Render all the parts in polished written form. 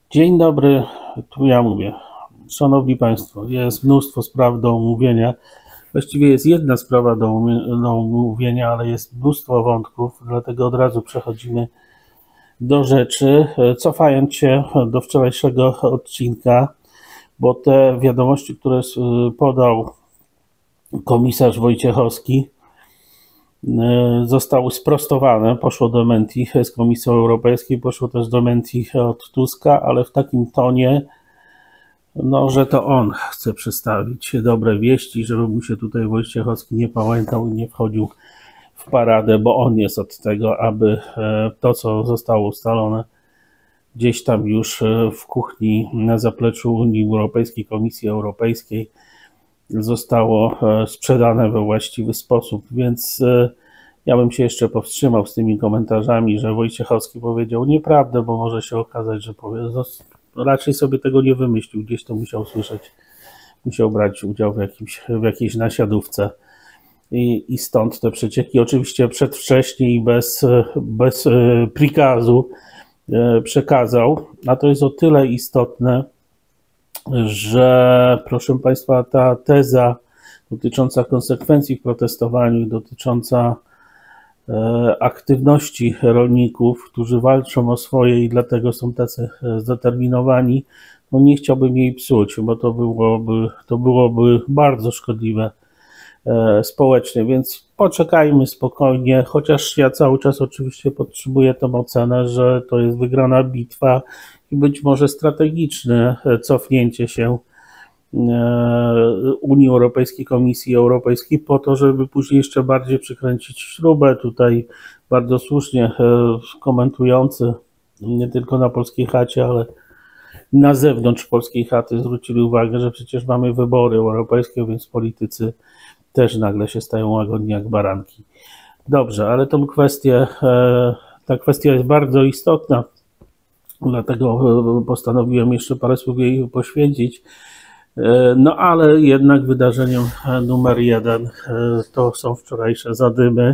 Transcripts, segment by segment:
Dzień dobry, tu ja mówię. Szanowni Państwo, jest mnóstwo spraw do omówienia. Właściwie jest jedna sprawa do omówienia, ale jest mnóstwo wątków, dlatego od razu przechodzimy do rzeczy. Cofając się do wczorajszego odcinka, bo te wiadomości, które podał komisarz Wojciechowski, zostały sprostowane, poszło do dementi z Komisji Europejskiej, poszło też do dementi od Tuska, ale w takim tonie, że to on chce przedstawić dobre wieści, żeby mu się tutaj Wojciechowski nie pamiętał i nie wchodził w paradę, bo on jest od tego, aby to, co zostało ustalone gdzieś tam już w kuchni na zapleczu Unii Europejskiej, Komisji Europejskiej, zostało sprzedane we właściwy sposób, więc ja bym się jeszcze powstrzymał z tymi komentarzami, że Wojciechowski powiedział nieprawdę, bo może się okazać, że raczej sobie tego nie wymyślił, gdzieś to musiał słyszeć, musiał brać udział w jakiejś nasiadówce i stąd te przecieki, oczywiście przedwcześnie i bez prikazu przekazał, a to jest o tyle istotne, że proszę Państwa, ta teza dotycząca konsekwencji w protestowaniu, dotycząca aktywności rolników, którzy walczą o swoje i dlatego są tacy zdeterminowani, nie chciałbym jej psuć, bo to byłoby bardzo szkodliwe społecznie, więc poczekajmy spokojnie, chociaż ja cały czas oczywiście podtrzymuję tą ocenę, że to jest wygrana bitwa i być może strategiczne cofnięcie się Unii Europejskiej, Komisji Europejskiej po to, żeby później jeszcze bardziej przykręcić śrubę. Tutaj bardzo słusznie komentujący nie tylko na Polskiej Chacie, ale na zewnątrz Polskiej Chaty zwrócili uwagę, że przecież mamy wybory europejskie, więc politycy też nagle się stają łagodni jak baranki. Dobrze, ale ta kwestia jest bardzo istotna, dlatego postanowiłem jeszcze parę słów jej poświęcić. Ale jednak wydarzeniem numer jeden to są wczorajsze zadymy.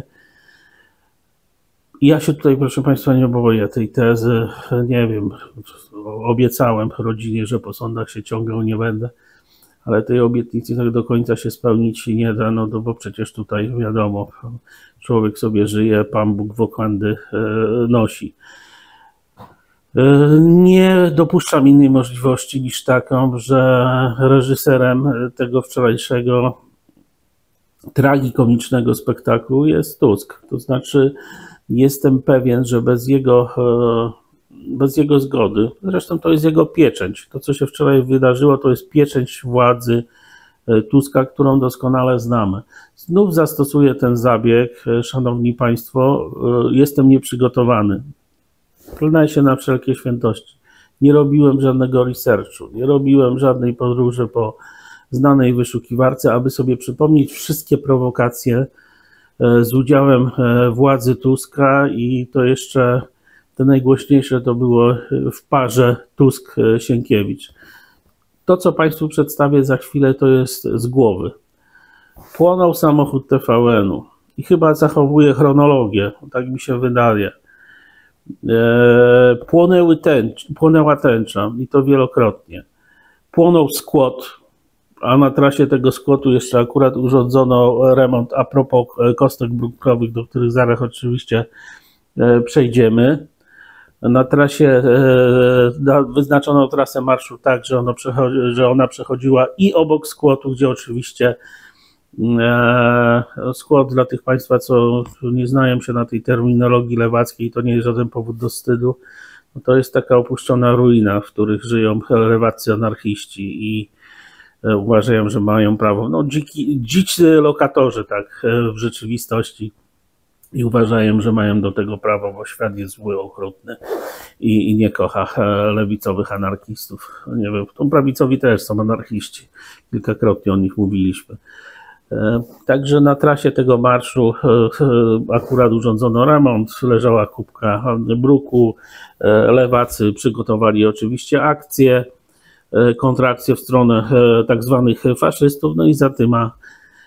Ja się tutaj, proszę Państwa, nie boję tej tezy. Nie wiem, obiecałem rodzinie, że po sądach się ciągnął nie będę, ale tej obietnicy tak do końca się spełnić nie da, bo przecież tutaj wiadomo, człowiek sobie żyje, Pan Bóg wokandy nosi. Nie dopuszczam innej możliwości niż taką, że reżyserem tego wczorajszego tragikomicznego spektaklu jest Tusk. To znaczy jestem pewien, że bez jego zgody, zresztą to jest jego pieczęć. To, co się wczoraj wydarzyło, to jest pieczęć władzy Tuska, którą doskonale znamy. Znów zastosuję ten zabieg, szanowni Państwo, jestem nieprzygotowany. Klnę się na wszelkie świętości. Nie robiłem żadnego researchu, nie robiłem żadnej podróży po znanej wyszukiwarce, aby sobie przypomnieć wszystkie prowokacje z udziałem władzy Tuska i to jeszcze te najgłośniejsze to było w parze Tusk-Sienkiewicz. To, co Państwu przedstawię za chwilę, to jest z głowy. Płonął samochód TVN-u i chyba zachowuję chronologię, tak mi się wydaje. Płonęła tęcza i to wielokrotnie. Płonął skłot, a na trasie tego skłotu jeszcze akurat urządzono remont a propos kostek brunkowych, do których zaraz oczywiście przejdziemy. Na trasie wyznaczono trasę marszu tak, że ona przechodziła i obok skłotu, gdzie oczywiście skłot dla tych Państwa, co nie znają się na tej terminologii lewackiej, to nie jest żaden powód do wstydu. To jest taka opuszczona ruina, w których żyją lewaccy anarchiści i uważają, że mają prawo. Dzicy lokatorzy tak w rzeczywistości i uważają, że mają do tego prawo, bo świat jest zły, okrutny i nie kocha lewicowych anarchistów. Nie wiem, tą prawicowi też są anarchiści. Kilkakrotnie o nich mówiliśmy. Także na trasie tego marszu akurat urządzono remont, leżała kubka bruku, lewacy przygotowali oczywiście akcję, kontrakcję w stronę tak zwanych faszystów, i zadyma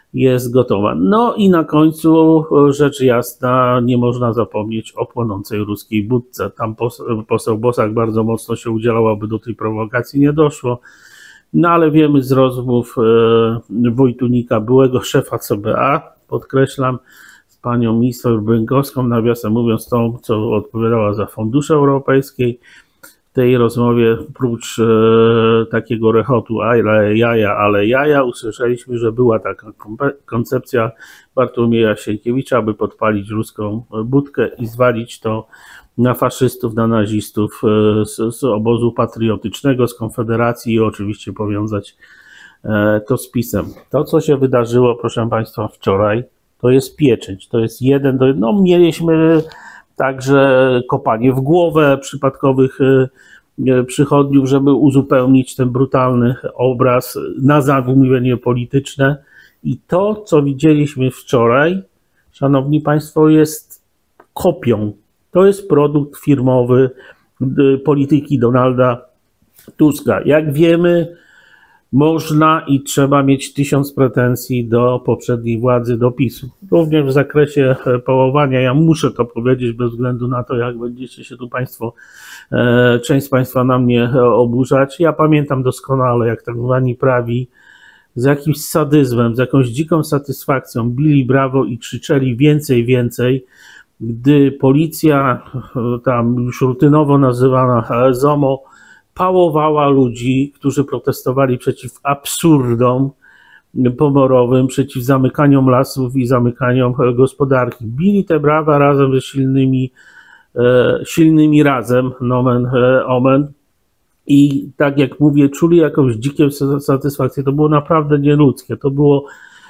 jest gotowa. No i na końcu rzecz jasna, nie można zapomnieć o płonącej ruskiej budce. Tam poseł Bosak bardzo mocno się udzielał, aby do tej prowokacji nie doszło. No ale wiemy z rozmów Wojtunika, byłego szefa CBA, podkreślam, z panią minister Brynkowską, nawiasem mówiąc tą, co odpowiadała za fundusze europejskie, w tej rozmowie prócz takiego rechotu ale jaja, usłyszeliśmy, że była taka koncepcja Bartłomieja Sienkiewicza, aby podpalić ruską budkę i zwalić to na faszystów, na nazistów z obozu patriotycznego, z Konfederacji i oczywiście powiązać to z PiS-em. To, co się wydarzyło, proszę Państwa, wczoraj, to jest pieczęć. To jest no mieliśmy także kopanie w głowę przypadkowych przychodniów, żeby uzupełnić ten brutalny obraz na zamówienie polityczne. I to, co widzieliśmy wczoraj, szanowni Państwo, jest kopią. To jest produkt firmowy polityki Donalda Tuska. Jak wiemy, można i trzeba mieć 1000 pretensji do poprzedniej władzy, do PiS-u. Również w zakresie pałowania, ja muszę to powiedzieć bez względu na to, jak będziecie się tu Państwo, część z Państwa na mnie oburzać. Ja pamiętam doskonale, jak tak zwani prawi z jakimś sadyzmem, z jakąś dziką satysfakcją bili brawo i krzyczeli więcej, więcej, gdy policja, tam już rutynowo nazywana ZOMO, pałowała ludzi, którzy protestowali przeciw absurdom pomorowym, przeciw zamykaniom lasów i zamykaniom gospodarki. Bili te brawa razem ze silnymi razem, nomen omen. I tak jak mówię, czuli jakąś dziką satysfakcję. To było naprawdę nieludzkie. To było,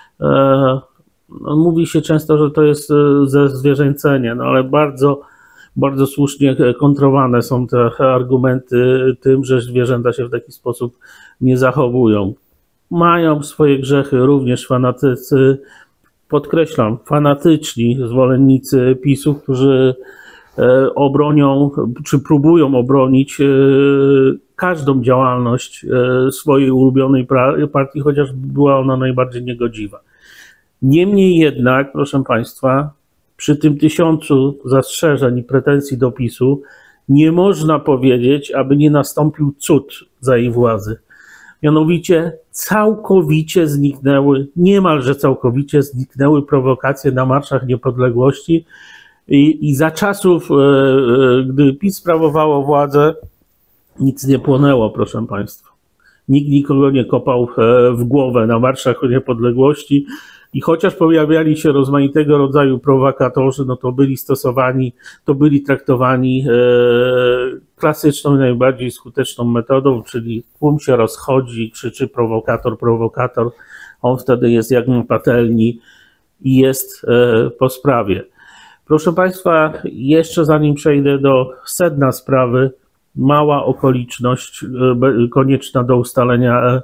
mówi się często, że to jest zezwierzęcenie, no ale bardzo, bardzo słusznie kontrowane są te argumenty tym, że zwierzęta się w taki sposób nie zachowują. Mają swoje grzechy również fanatycy, podkreślam, fanatyczni zwolennicy PiS-u, którzy obronią, czy próbują obronić każdą działalność swojej ulubionej partii, chociaż była ona najbardziej niegodziwa. Niemniej jednak, proszę Państwa, przy tym 1000 zastrzeżeń i pretensji do PiS-u nie można powiedzieć, aby nie nastąpił cud za jej władzy. Mianowicie całkowicie zniknęły, niemalże całkowicie zniknęły prowokacje na marszach niepodległości i za czasów, gdy PiS sprawowało władzę, nic nie płonęło, proszę Państwa. Nikt nikogo nie kopał w głowę na marszach niepodległości. I chociaż pojawiali się rozmaitego rodzaju prowokatorzy, no to byli stosowani, to byli traktowani klasyczną i najbardziej skuteczną metodą, czyli tłum się rozchodzi, krzyczy prowokator, prowokator, on wtedy jest jak na patelni i jest po sprawie. Proszę Państwa, jeszcze zanim przejdę do sedna sprawy, mała okoliczność konieczna do ustalenia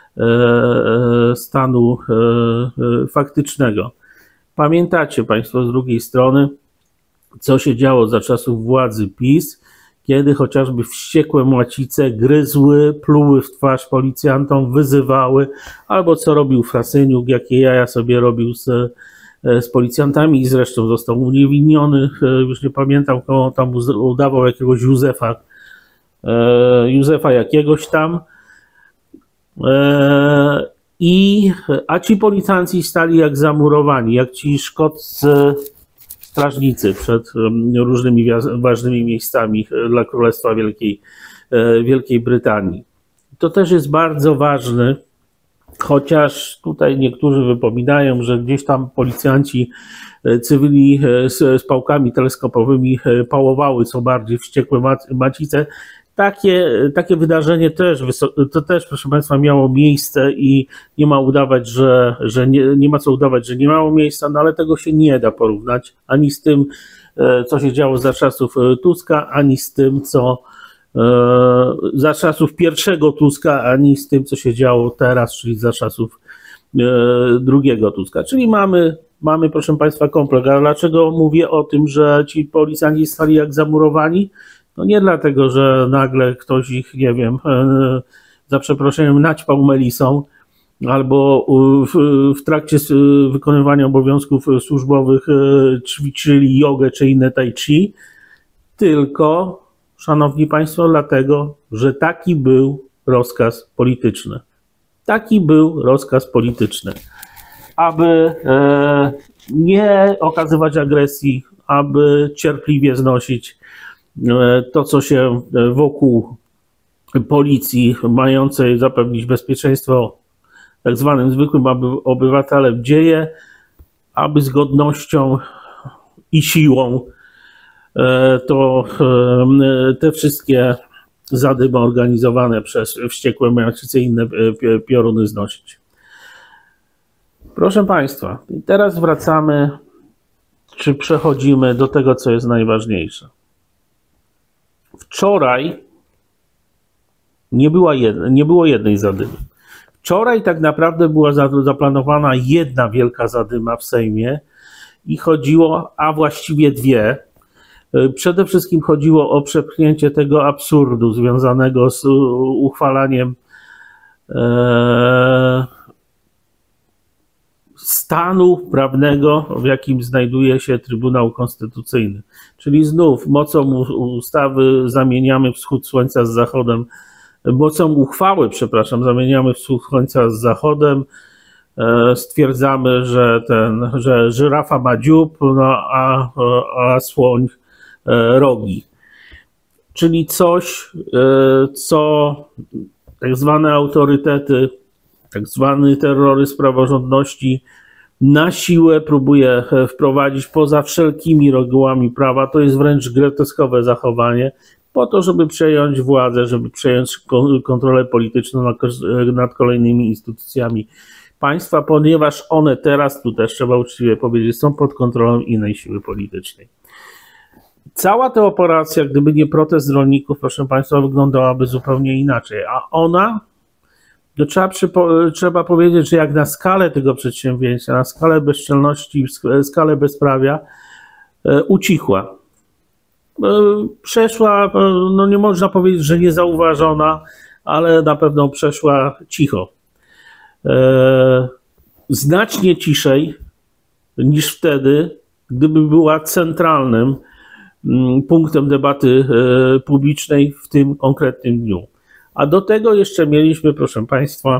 stanu faktycznego. Pamiętacie Państwo z drugiej strony, co się działo za czasów władzy PiS, kiedy chociażby wściekłe młacice gryzły, pluły w twarz policjantom, wyzywały, albo co robił Frasyniuk, jakie jaja sobie robił z policjantami i zresztą został uniewinniony, już nie pamiętam, kogo tam udawał, jakiegoś Józefa jakiegoś tam. A ci policjanci stali jak zamurowani, jak ci szkoccy strażnicy przed różnymi ważnymi miejscami dla Królestwa Wielkiej Brytanii. To też jest bardzo ważne, chociaż tutaj niektórzy wypominają, że gdzieś tam policjanci cywili z pałkami teleskopowymi pałowały co bardziej wściekłe macice. Takie wydarzenie też, proszę Państwa, miało miejsce i nie ma udawać, że nie ma co udawać, że nie miało miejsca, no ale tego się nie da porównać ani z tym, co się działo za czasów Tuska, ani z tym, co za czasów pierwszego Tuska, ani z tym, co się działo teraz, czyli za czasów drugiego Tuska. Czyli mamy, proszę Państwa, komplet. A dlaczego mówię o tym, że ci policjanci stali jak zamurowani? No nie dlatego, że nagle ktoś ich, nie wiem, za przeproszeniem naćpał melisą albo w trakcie wykonywania obowiązków służbowych ćwiczyli jogę czy inne tai chi, tylko, szanowni państwo, dlatego, że taki był rozkaz polityczny. Taki był rozkaz polityczny, aby nie okazywać agresji, aby cierpliwie znosić to, co się wokół policji mającej zapewnić bezpieczeństwo tak zwanym zwykłym obywatelem dzieje, aby z godnością i siłą te wszystkie zadymy organizowane przez wściekłe macice i inne pioruny znosić. Proszę państwa, teraz wracamy, czy przechodzimy do tego, co jest najważniejsze. Wczoraj nie było jednej zadymy. Wczoraj tak naprawdę była zaplanowana jedna wielka zadyma w Sejmie i chodziło, a właściwie dwie. Przede wszystkim chodziło o przepchnięcie tego absurdu związanego z uchwalaniem stanu prawnego, w jakim znajduje się Trybunał Konstytucyjny. Czyli znów mocą ustawy zamieniamy wschód słońca z zachodem, mocą uchwały, przepraszam, zamieniamy wschód słońca z zachodem, stwierdzamy, że żyrafa ma dziób, no, a słoń rogi. Czyli coś, co tak zwane autorytety, tak zwany terroryzm praworządności na siłę próbuje wprowadzić poza wszelkimi regułami prawa. To jest wręcz groteskowe zachowanie, po to, żeby przejąć władzę, żeby przejąć kontrolę polityczną nad kolejnymi instytucjami państwa, ponieważ one teraz, tu też trzeba uczciwie powiedzieć, są pod kontrolą innej siły politycznej. Cała ta operacja, gdyby nie protest rolników, proszę państwa, wyglądałaby zupełnie inaczej, a ona, to trzeba powiedzieć, że jak na skalę tego przedsięwzięcia, na skalę bezczelności, skalę bezprawia, ucichła. Przeszła, no nie można powiedzieć, że niezauważona, ale na pewno przeszła cicho. Znacznie ciszej niż wtedy, gdyby była centralnym punktem debaty publicznej w tym konkretnym dniu. A do tego jeszcze mieliśmy, proszę państwa,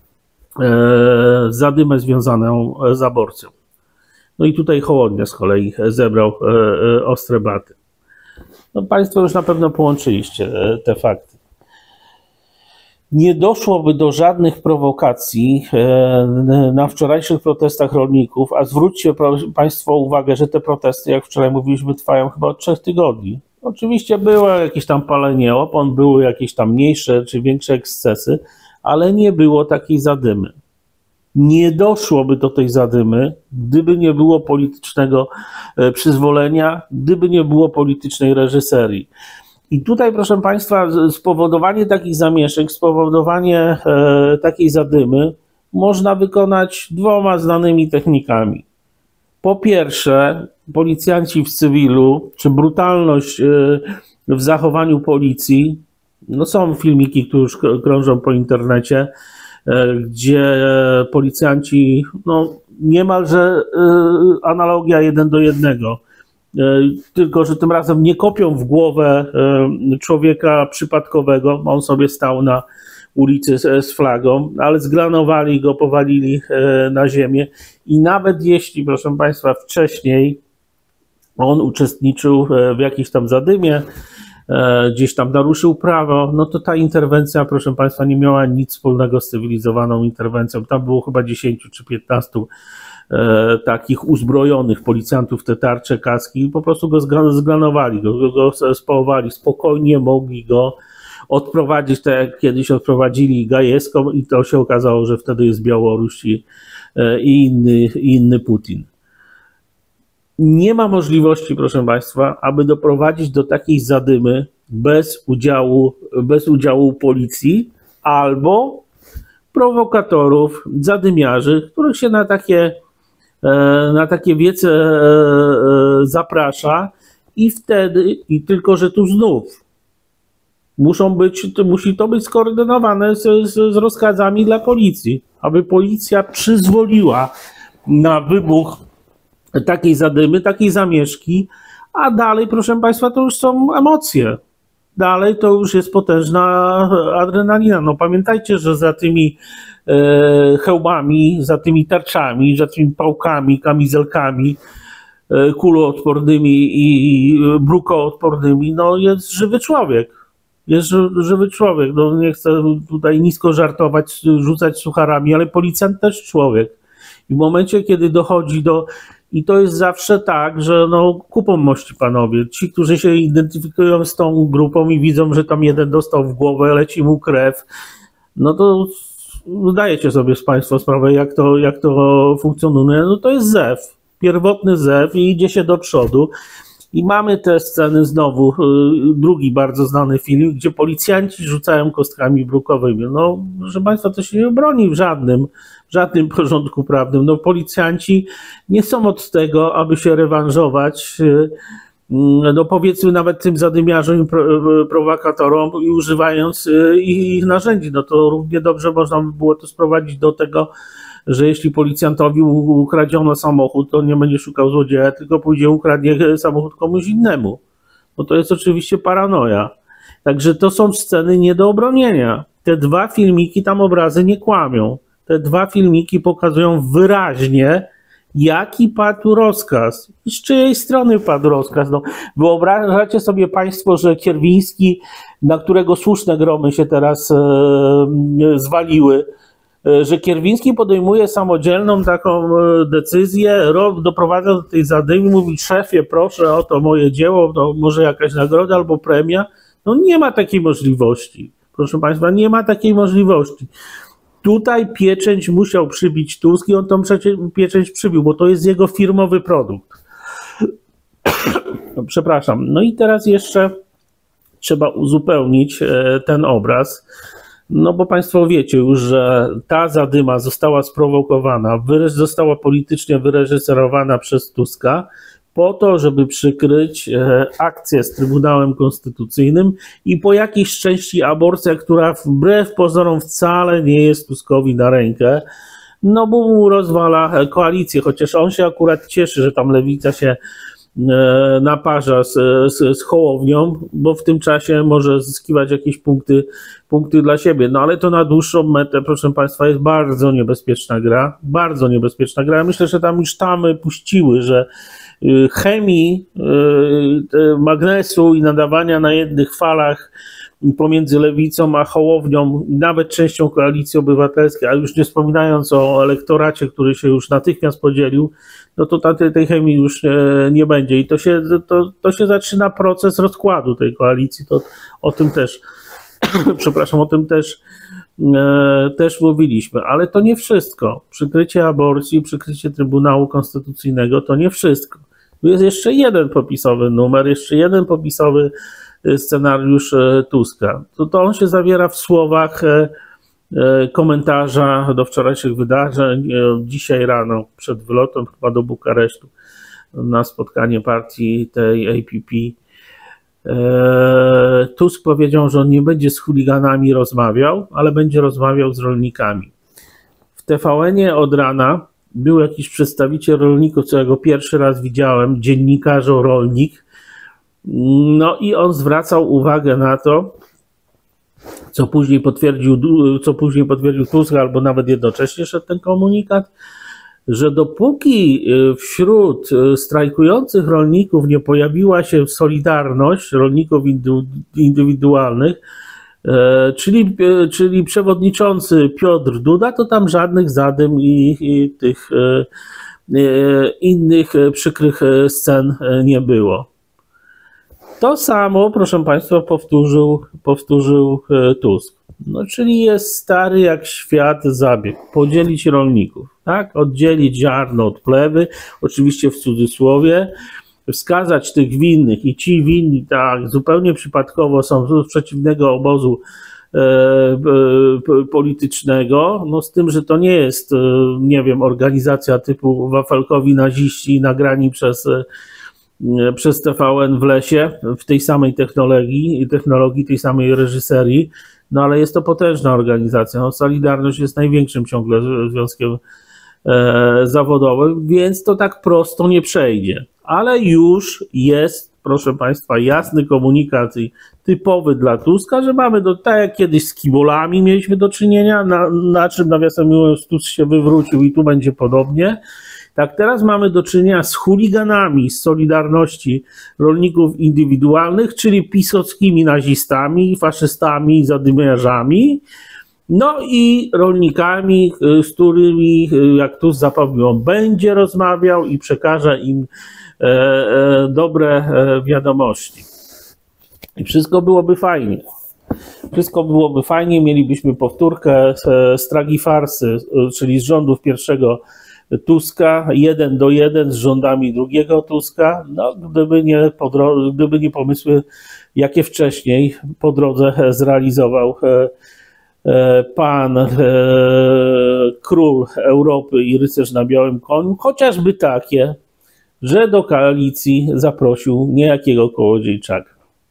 zadymę związaną z aborcją. No i tutaj Hołownia z kolei zebrał ostre baty. No państwo już na pewno połączyliście te fakty. Nie doszłoby do żadnych prowokacji na wczorajszych protestach rolników, a zwróćcie państwo uwagę, że te protesty, jak wczoraj mówiliśmy, trwają chyba od 3 tygodni. Oczywiście było jakieś tam palenie opon, były jakieś tam mniejsze czy większe ekscesy, ale nie było takiej zadymy. Nie doszłoby do tej zadymy, gdyby nie było politycznego przyzwolenia, gdyby nie było politycznej reżyserii. I tutaj, proszę państwa, spowodowanie takich zamieszek, spowodowanie takiej zadymy można wykonać 2 znanymi technikami. Po pierwsze, policjanci w cywilu, czy brutalność w zachowaniu policji, no są filmiki, które już krążą po internecie, gdzie policjanci, no niemalże analogia 1:1, tylko że tym razem nie kopią w głowę człowieka przypadkowego, on sobie stał na ulicy z flagą, ale zgranowali go, powalili na ziemię i nawet jeśli, proszę państwa, wcześniej on uczestniczył w jakiejś tam zadymie, gdzieś tam naruszył prawo, no to ta interwencja, proszę państwa, nie miała nic wspólnego z cywilizowaną interwencją. Tam było chyba 10 czy 15 takich uzbrojonych policjantów, te tarcze, kaski, i po prostu go zgranowali, go spałowali, spokojnie mogli go odprowadzić, tak jak kiedyś odprowadzili Gajewską, i to się okazało, że wtedy jest Białoruś i inny Putin. Nie ma możliwości, proszę państwa, aby doprowadzić do takiej zadymy bez udziału policji albo prowokatorów, zadymiarzy, których się na takie wiece zaprasza, i wtedy, tylko że tu znów Musi to być skoordynowane z rozkazami dla policji, aby policja przyzwoliła na wybuch takiej zadymy, takiej zamieszki, a dalej, proszę Państwa, to już są emocje. Dalej to już jest potężna adrenalina. No pamiętajcie, że za tymi hełmami, za tymi tarczami, za tymi pałkami, kamizelkami kuloodpornymi i brukoodpornymi, no jest żywy człowiek. Jest żywy człowiek. No nie chcę tutaj nisko żartować, rzucać sucharami, ale policjant też człowiek. I w momencie, kiedy dochodzi i to jest zawsze tak, że no kupą mości panowie. Ci, którzy się identyfikują z tą grupą i widzą, że tam jeden dostał w głowę, leci mu krew, no to zdajecie sobie Państwo sprawę, jak to funkcjonuje. No to jest zew, pierwotny zew i idzie się do przodu. I mamy te sceny znowu, drugi bardzo znany film, gdzie policjanci rzucają kostkami brukowymi. No, proszę Państwa, to się nie broni w żadnym porządku prawnym. No, policjanci nie są od tego, aby się rewanżować, no powiedzmy nawet tym zadymiarzom i prowokatorom i używając ich narzędzi. No to równie dobrze można by było to sprowadzić do tego, że jeśli policjantowi ukradziono samochód, to nie będzie szukał złodzieja, tylko pójdzie ukradnie samochód komuś innemu. No to jest oczywiście paranoja. Także to są sceny nie do obronienia. Te dwa filmiki, tam obrazy nie kłamią. Te dwa filmiki pokazują wyraźnie, jaki padł rozkaz. Z czyjej strony padł rozkaz? No, wyobrażacie sobie Państwo, że Kierwiński, na którego słuszne gromy się teraz zwaliły, że Kierwiński podejmuje samodzielną taką decyzję, doprowadza do tej zadymy, mówi: szefie, proszę, oto moje dzieło, to może jakaś nagroda albo premia. No nie ma takiej możliwości. Proszę Państwa, nie ma takiej możliwości. Tutaj pieczęć musiał przybić Tusk i on tą pieczęć przybił, bo to jest jego firmowy produkt. No, przepraszam. No i teraz jeszcze trzeba uzupełnić ten obraz. No bo Państwo wiecie już, że ta zadyma została sprowokowana, została politycznie wyreżyserowana przez Tuska po to, żeby przykryć akcję z Trybunałem Konstytucyjnym i po jakiejś części aborcja, która wbrew pozorom wcale nie jest Tuskowi na rękę, no bo mu rozwala koalicję, chociaż on się akurat cieszy, że tam Lewica się naparza z Hołownią, bo w tym czasie może zyskiwać jakieś punkty dla siebie. No ale to na dłuższą metę, proszę Państwa, jest bardzo niebezpieczna gra. Bardzo niebezpieczna gra. Myślę, że tam już tamy puściły, że chemii magnesu i nadawania na jednych falach pomiędzy Lewicą a Hołownią, nawet częścią Koalicji Obywatelskiej, a już nie wspominając o elektoracie, który się już natychmiast podzielił, no to tej chemii już nie będzie. I to się zaczyna proces rozkładu tej koalicji. To o tym też, przepraszam, o tym też mówiliśmy. Ale to nie wszystko. Przykrycie aborcji, przykrycie Trybunału Konstytucyjnego to nie wszystko. Tu jest jeszcze jeden popisowy numer, jeszcze jeden popisowy scenariusz Tuska. To on się zawiera w słowach komentarza do wczorajszych wydarzeń. Dzisiaj rano przed wylotem chyba do Bukaresztu na spotkanie partii tej APP Tusk powiedział, że on nie będzie z chuliganami rozmawiał, ale będzie rozmawiał z rolnikami. W TVN-ie od rana był jakiś przedstawiciel rolników, co ja go pierwszy raz widziałem, dziennikarz rolnik. No i on zwracał uwagę na to, co później potwierdził Tusk, albo nawet jednocześnie szedł ten komunikat, że dopóki wśród strajkujących rolników nie pojawiła się solidarność rolników indywidualnych, czyli przewodniczący Piotr Duda, to tam żadnych zadym i tych innych przykrych scen nie było. To samo, proszę Państwa, powtórzył Tusk. No, czyli jest stary jak świat zabieg. Podzielić rolników, tak? Oddzielić ziarno od plewy, oczywiście w cudzysłowie, wskazać tych winnych i ci winni tak zupełnie przypadkowo są z przeciwnego obozu politycznego, no z tym, że to nie jest, nie wiem, organizacja typu wafelkowi naziści nagrani przez przez TVN w lesie, w tej samej technologii, tej samej reżyserii, no ale jest to potężna organizacja. No, Solidarność jest największym ciągle związkiem zawodowym, więc to tak prosto nie przejdzie. Ale już jest, proszę Państwa, jasny komunikat typowy dla Tuska, że mamy, tak jak kiedyś z kibolami mieliśmy do czynienia, na czym nawiasem mówiąc Tusk się wywrócił i tu będzie podobnie. Tak, teraz mamy do czynienia z chuliganami z Solidarności Rolników Indywidualnych, czyli pisowskimi nazistami, faszystami, zadymiarzami, no i rolnikami, z którymi, jak Tusk zapewnił, on będzie rozmawiał i przekaże im dobre wiadomości. I wszystko byłoby fajnie. Wszystko byłoby fajnie, mielibyśmy powtórkę z tragi farsy, czyli z rządów pierwszego Tuska, 1:1 z rządami drugiego Tuska, no, gdyby nie pomysły, jakie wcześniej po drodze zrealizował pan król Europy i rycerz na białym koniu, chociażby takie, że do koalicji zaprosił niejakiego Kołodziejczaka.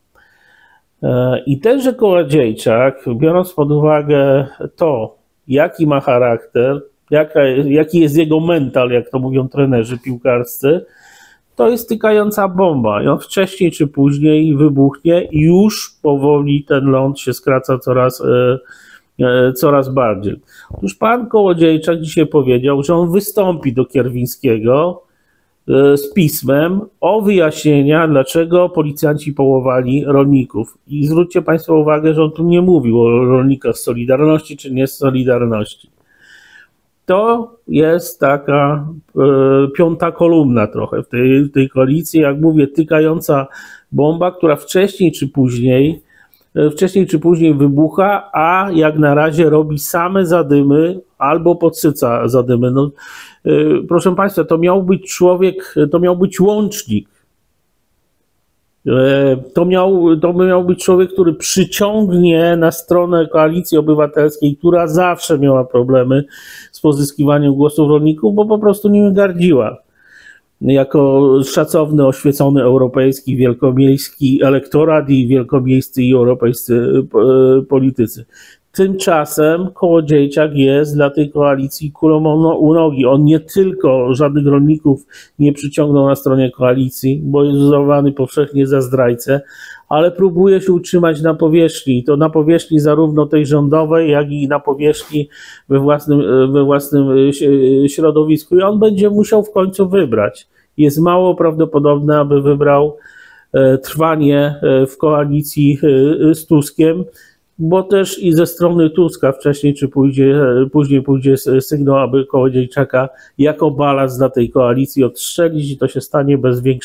I tenże Kołodziejczak, biorąc pod uwagę to, jaki ma charakter, jaki jest jego mental, jak to mówią trenerzy piłkarscy, to jest tykająca bomba. I on wcześniej czy później wybuchnie i już powoli ten ląd się skraca coraz bardziej. Otóż pan Kołodziejczak dzisiaj powiedział, że on wystąpi do Kierwińskiego z pismem o wyjaśnienia, dlaczego policjanci połowali rolników. I zwróćcie Państwo uwagę, że on tu nie mówił o rolnikach z Solidarności czy nie z Solidarności. To jest taka piąta kolumna trochę w tej koalicji, jak mówię, tykająca bomba, która wcześniej czy później wybucha, a jak na razie robi same zadymy albo podsyca zadymy. No, proszę Państwa, to miał być człowiek, to miał być łącznik. To miał być człowiek, który przyciągnie na stronę Koalicji Obywatelskiej, która zawsze miała problemy z pozyskiwaniem głosów rolników, bo po prostu nimi gardziła. Jako szacowny, oświecony europejski, wielkomiejski elektorat i wielkomiejscy i europejscy politycy. Tymczasem Kołodziejczak jest dla tej koalicji kulą u nogi. On nie tylko żadnych rolników nie przyciągnął na stronie koalicji, bo jest uznawany powszechnie za zdrajcę, ale próbuje się utrzymać na powierzchni. I to na powierzchni zarówno tej rządowej, jak i na powierzchni we własnym środowisku. I on będzie musiał w końcu wybrać. Jest mało prawdopodobne, aby wybrał trwanie w koalicji z Tuskiem, bo też i ze strony Tuska wcześniej czy później pójdzie sygnał, aby Kołodziejczaka jako balast dla tej koalicji odstrzelić i to się stanie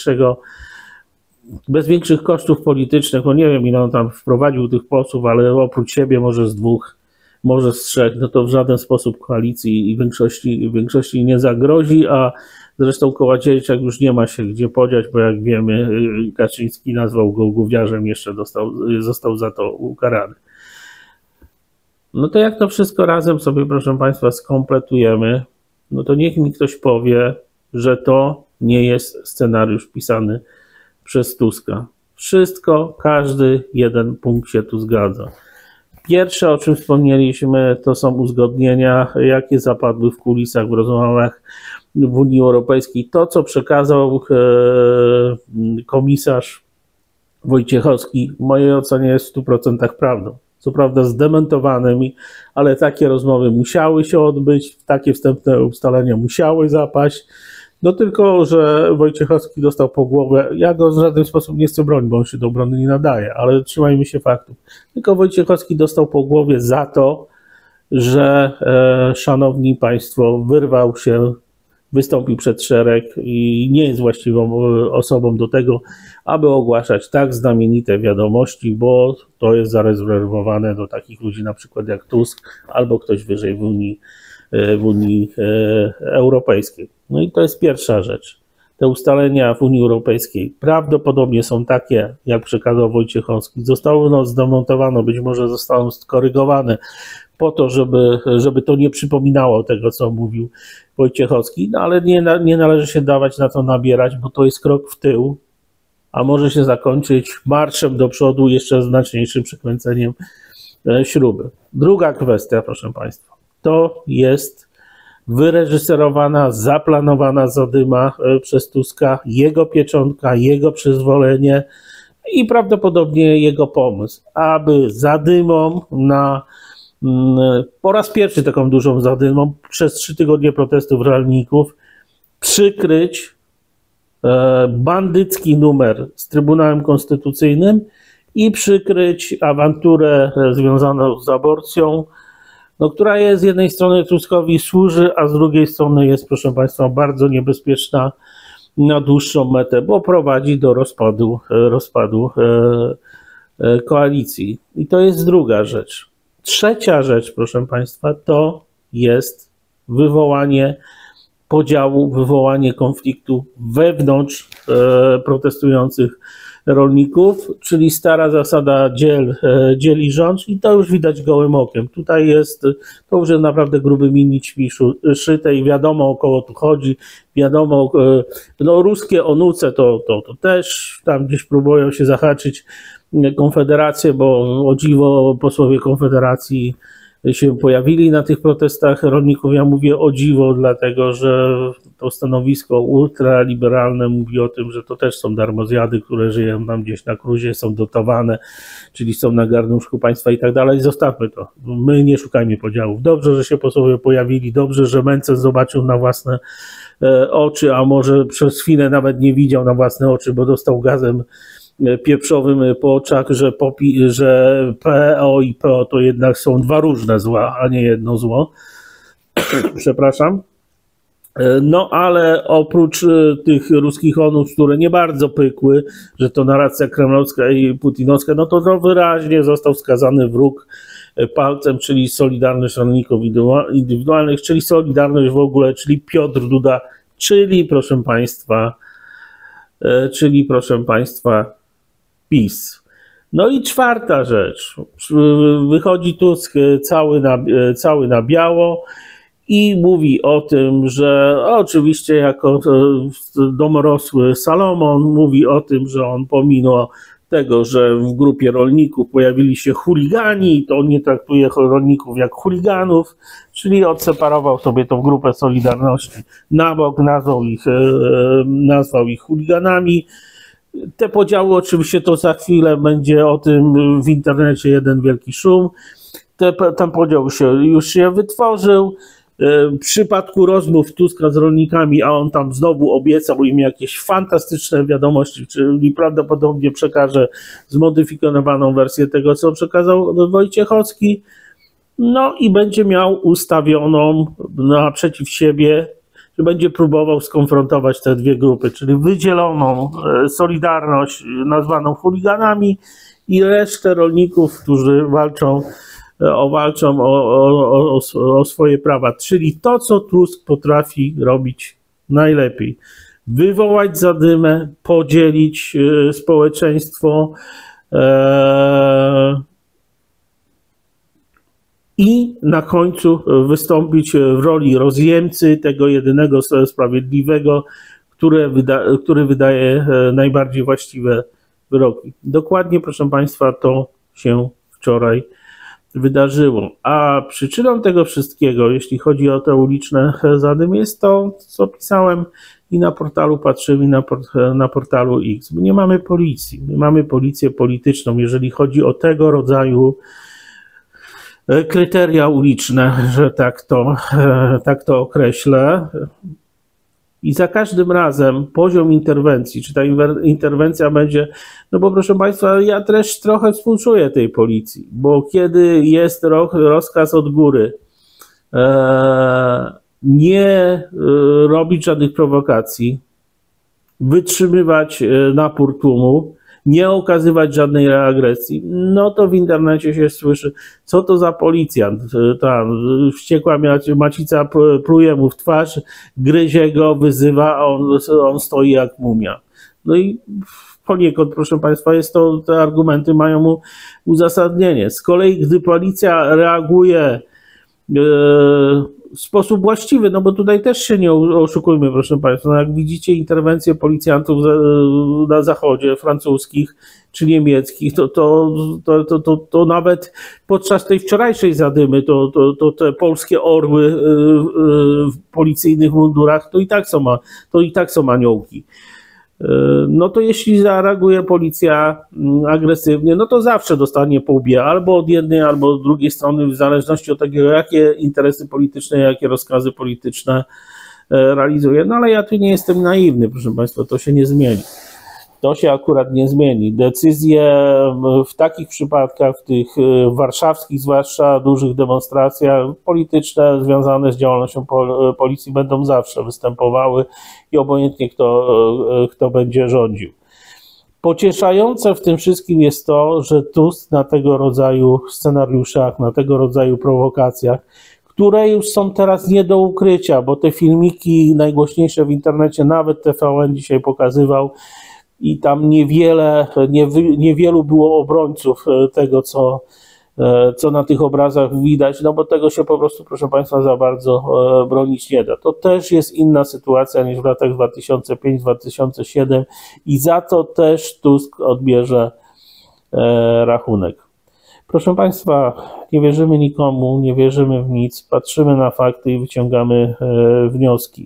bez większych kosztów politycznych. No nie wiem, ile on tam wprowadził tych posłów, ale oprócz siebie może z 2, może z 3, no to w żaden sposób koalicji i większości nie zagrozi, a zresztą Kołodziejczak już nie ma się gdzie podziać, bo jak wiemy, Kaczyński nazwał go gówniarzem, jeszcze został za to ukarany. No to jak to wszystko razem sobie, proszę Państwa, skompletujemy, no to niech mi ktoś powie, że to nie jest scenariusz pisany przez Tuska. Wszystko, każdy jeden punkt się tu zgadza. Pierwsze, o czym wspomnieliśmy, to są uzgodnienia, jakie zapadły w kulisach, w rozmowach w Unii Europejskiej. To, co przekazał komisarz Wojciechowski, w mojej ocenie jest w 100% prawdą. Co prawda zdementowanymi, ale takie rozmowy musiały się odbyć, takie wstępne ustalenia musiały zapaść. No tylko, że Wojciechowski dostał po głowie, ja go w żaden sposób nie chcę bronić, bo on się do obrony nie nadaje, ale trzymajmy się faktów. Tylko Wojciechowski dostał po głowie za to, że, szanowni Państwo, wyrwał się, wystąpił przed szereg i nie jest właściwą osobą do tego, aby ogłaszać tak znamienite wiadomości, bo to jest zarezerwowane do takich ludzi na przykład jak Tusk albo ktoś wyżej w Unii Europejskiej. No i to jest pierwsza rzecz. Te ustalenia w Unii Europejskiej prawdopodobnie są takie, jak przekazał Wojciechowski. Zostało zdemontowane, być może zostaną skorygowane po to, żeby to nie przypominało tego, co mówił Wojciechowski, no ale nie należy się dawać na to nabierać, bo to jest krok w tył. a może się zakończyć marszem do przodu, jeszcze znaczniejszym przekręceniem śruby. Druga kwestia, proszę Państwa, to jest wyreżyserowana, zaplanowana zadyma przez Tuska, jego pieczątka, jego przyzwolenie i prawdopodobnie jego pomysł, aby zadymą po raz pierwszy taką dużą zadymą przez 3 tygodnie protestów rolników przykryć bandycki numer z Trybunałem Konstytucyjnym i przykryć awanturę związaną z aborcją, która jest z jednej strony Tuskowi służy, a z drugiej strony jest, proszę Państwa, bardzo niebezpieczna na dłuższą metę, bo prowadzi do rozpadu koalicji. I to jest druga rzecz. Trzecia rzecz, proszę Państwa, to jest wywołanie podziału, wywołanie konfliktu wewnątrz protestujących rolników, czyli stara zasada dziel i rządź, i to już widać gołym okiem. Tutaj jest, to już jest naprawdę grubymi nićmi szyte i wiadomo, o kogo tu chodzi, wiadomo, no ruskie onuce to też tam gdzieś próbują się zahaczyć Konfederację, bo o dziwo posłowie Konfederacji się pojawili na tych protestach rolników. Ja mówię o dziwo, dlatego że to stanowisko ultraliberalne mówi o tym, że to też są darmozjady, które żyją tam gdzieś na cruzie, są dotowane, czyli są na garnuszku państwa i tak dalej. Zostawmy to. My nie szukajmy podziałów. Dobrze, że się posłowie pojawili, dobrze, że Mencen zobaczył na własne oczy, a może przez chwilę nawet nie widział na własne oczy, bo dostał gazem pieprzowym po oczach, że PO i PO to jednak są dwa różne zła, a nie jedno zło. Przepraszam. No ale oprócz tych ruskich onów, które nie bardzo pykły, że to narracja kremlowska i putinowska, no to wyraźnie został wskazany wróg palcem, czyli Solidarność Rolników Indywidualnych, czyli Solidarność w ogóle, czyli Piotr Duda, czyli proszę Państwa PiS. No i czwarta rzecz. Wychodzi Tusk cały na biało i mówi o tym, że oczywiście jako domorosły Salomon mówi o tym, że on pomimo tego, że w grupie rolników pojawili się chuligani, to on nie traktuje rolników jak chuliganów, czyli odseparował sobie tą grupę Solidarności na bok, nazwał ich chuliganami. Te podziały oczywiście to za chwilę będzie o tym w internecie jeden wielki szum. Ten podział już się wytworzył. W przypadku rozmów Tuska z rolnikami, a on tam znowu obiecał im jakieś fantastyczne wiadomości, czyli prawdopodobnie przekaże zmodyfikowaną wersję tego, co przekazał Wojciechowski, no i będzie miał ustawioną naprzeciw siebie, że będzie próbował skonfrontować te dwie grupy, czyli wydzieloną Solidarność nazwaną chuliganami i resztę rolników, którzy walczą o swoje prawa, czyli to, co Tusk potrafi robić najlepiej. Wywołać zadymę, podzielić społeczeństwo i na końcu wystąpić w roli rozjemcy tego jedynego sprawiedliwego, który wydaje najbardziej właściwe wyroki. Dokładnie, proszę Państwa, to się wczoraj wydarzyło. A przyczyną tego wszystkiego, jeśli chodzi o te uliczne zadymy, jest to, co pisałem i na portalu Patrzymy, na portalu X. My nie mamy policji, my mamy policję polityczną, jeżeli chodzi o tego rodzaju kryteria uliczne, że tak to określę. I za każdym razem poziom interwencji, czy ta interwencja będzie, no bo proszę Państwa, ja też trochę współczuję tej policji, bo kiedy jest rozkaz od góry, nie robić żadnych prowokacji, wytrzymywać napór tłumu, nie okazywać żadnej agresji, no to w internecie się słyszy, co to za policjant, ta wściekła macica pluje mu w twarz, gryzie go, wyzywa, a on stoi jak mumia. No i poniekąd, proszę Państwa, te argumenty mają mu uzasadnienie. Z kolei, gdy policja reaguje w sposób właściwy, no bo tutaj też się nie oszukujmy, proszę Państwa, no jak widzicie interwencje policjantów na zachodzie, francuskich czy niemieckich, to nawet podczas tej wczorajszej zadymy, to te polskie orły w policyjnych mundurach, to i tak są aniołki. No to jeśli zareaguje policja agresywnie, no to zawsze dostanie po łbie albo od jednej, albo od drugiej strony, w zależności od tego, jakie interesy polityczne, jakie rozkazy polityczne realizuje. No ale ja tu nie jestem naiwny, proszę Państwa, to się nie zmieni. To się akurat nie zmieni. Decyzje w takich przypadkach, w tych warszawskich zwłaszcza dużych demonstracjach polityczne związane z działalnością policji będą zawsze występowały i obojętnie kto będzie rządził. Pocieszające w tym wszystkim jest to, że Tusk na tego rodzaju scenariuszach, na tego rodzaju prowokacjach, które już są teraz nie do ukrycia, bo te filmiki najgłośniejsze w internecie, nawet TVN dzisiaj pokazywał, i tam niewielu było obrońców tego, co na tych obrazach widać, no bo tego się po prostu, proszę Państwa, za bardzo bronić nie da. To też jest inna sytuacja niż w latach 2005-2007 i za to też Tusk odbierze rachunek. Proszę Państwa, nie wierzymy nikomu, nie wierzymy w nic, patrzymy na fakty i wyciągamy wnioski.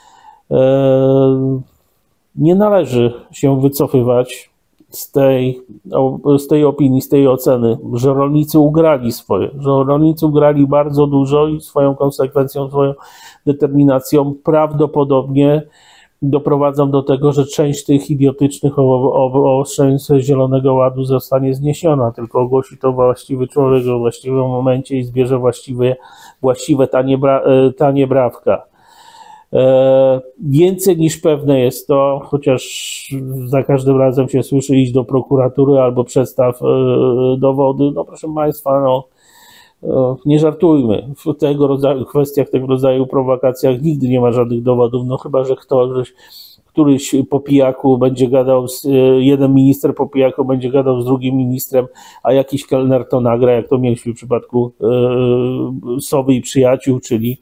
Nie należy się wycofywać z tej opinii, z tej oceny, że rolnicy ugrali swoje, że rolnicy ugrali bardzo dużo i swoją konsekwencją, swoją determinacją prawdopodobnie doprowadzą do tego, że część tych idiotycznych obostrzeń z Zielonego Ładu zostanie zniesiona, tylko ogłosi to właściwy człowiek w właściwym momencie i zbierze właściwe tanie brawka. Więcej niż pewne jest to, chociaż za każdym razem się słyszy iść do prokuratury albo przedstaw dowody, no proszę Państwa, no nie żartujmy, w kwestiach tego rodzaju prowokacjach nigdy nie ma żadnych dowodów, no chyba, że któryś po pijaku będzie gadał, jeden minister po pijaku będzie gadał z drugim ministrem, a jakiś kelner to nagra, jak to mieliśmy w przypadku Sowy i Przyjaciół, czyli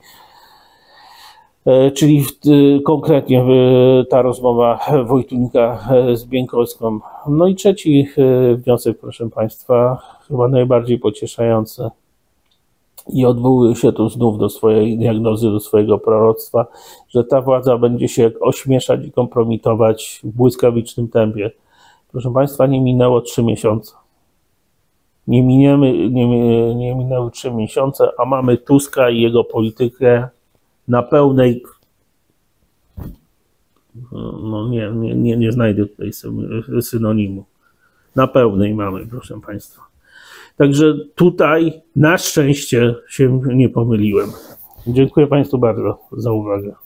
konkretnie ta rozmowa Wojtunika z Bieńkowską. No i trzeci wniosek, proszę Państwa, chyba najbardziej pocieszający i odwołuje się tu znów do swojej diagnozy, do swojego proroctwa, że ta władza będzie się ośmieszać i kompromitować w błyskawicznym tempie. Proszę Państwa, nie minęło 3 miesiące. Nie minęły 3 miesiące, a mamy Tuska i jego politykę na pełnej, no nie znajdę tutaj synonimu, na pełnej mamy, proszę Państwa. Także tutaj na szczęście się nie pomyliłem. Dziękuję Państwu bardzo za uwagę.